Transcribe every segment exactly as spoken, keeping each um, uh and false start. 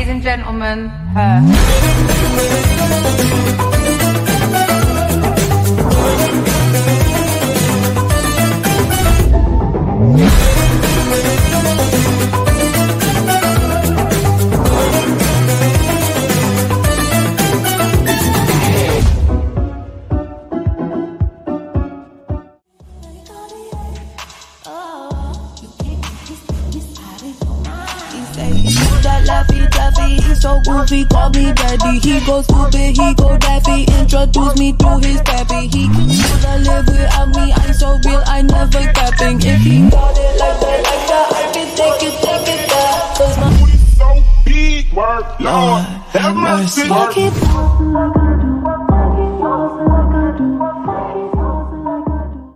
and gentlemen, her. So goofy, call me daddy. He goes stupid, he go daffy. Introduce me to his pappy. He could live without me. I'm so real, I never capping. If he got it like that, like that, I can take it, take it back. Cause my booty so big, work, Lord, have mercy. Fuck it, fuck it, fuck it, like I do. Fuck it, fuck it, like I do.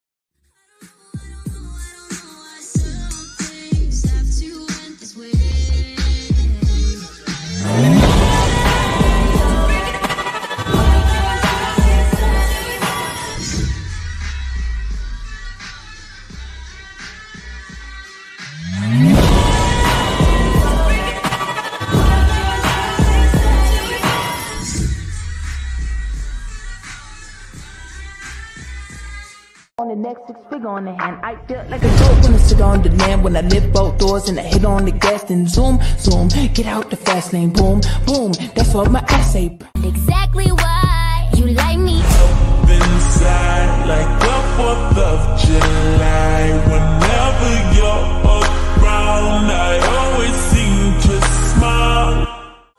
On the next six figure on the hand, I feel like a dope when I sit on the land. When I lift both doors and I hit on the gas, then zoom, zoom, get out the fast lane, boom, boom. That's what my ass say. Exactly why you like me. Up inside like the fourth of July. Whenever you're around, I always seem to smile.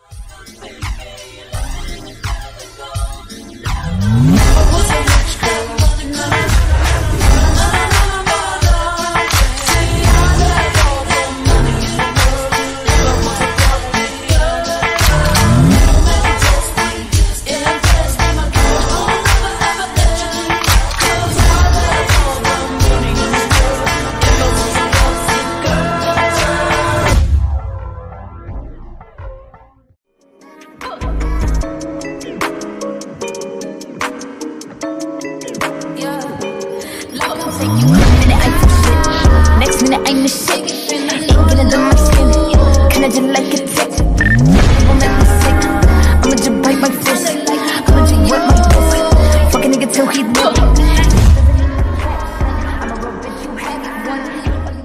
Next minute I'm the shit. Ain't gonna do my skin. Kinda just like a tick. Won't make me sick. I'ma just bite my fist. I'ma just work my wrist. Fuck a nigga till he look. I'm a real bitch, you have it one.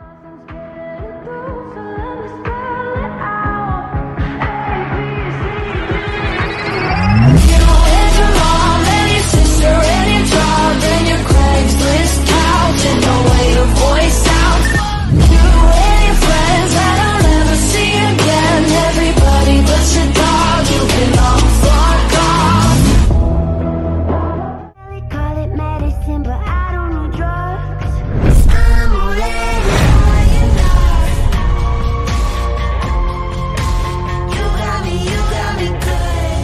You and your mom and your sister and your job and your Craigslist couch and the way your voice sounds. You and your friends that I'll never see again. Everybody but your dog, you can all fuck off. They call it medicine, but I don't need drugs. 'Cause I'm already high enough. You got me, you got me good.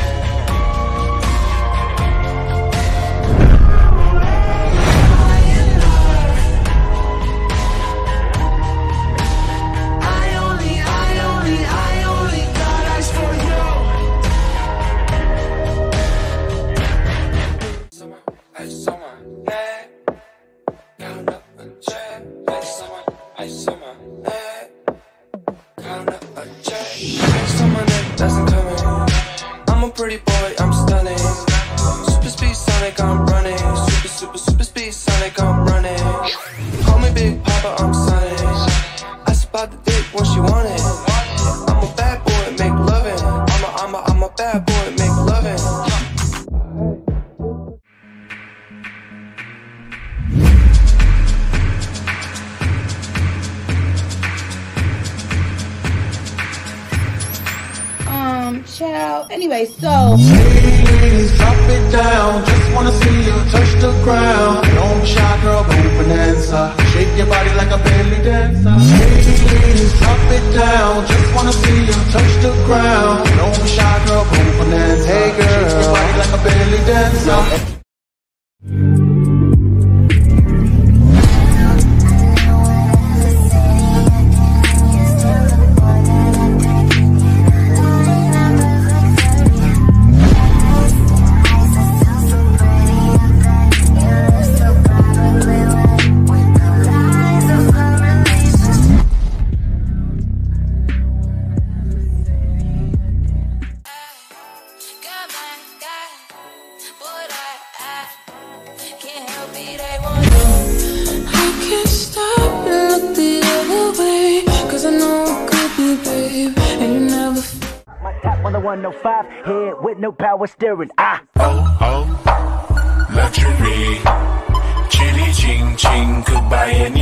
I only, I only, I only got eyes for you. Ice on my neck, count up a check. Ice on my, ice on my neck, count up a check. Ice on my neck doesn't come in. I'm a pretty boy, I'm stunning. Super speed Sonic, I'm running. Super, super, super speed Sonic, I'm running. Call me Big Papa, I'm Sonic. I spot the dick when she want it. I'm a bad boy, make lovin'. I'm a, I'm a, I'm a bad boy, make lovin'. Um, child. Anyway, so Please drop it down, just wanna see you touch the ground. Don't be shy, girl, go bonanza. Shake your body like a belly dancer. Please drop it down, just wanna see you touch the ground. Don't be shy, girl, go bonanza. Hey girl, shake your body like a belly dancer. on the one oh five, head with no power steering. Ah. Oh, oh, luxury. Chitty ching ching, could buy any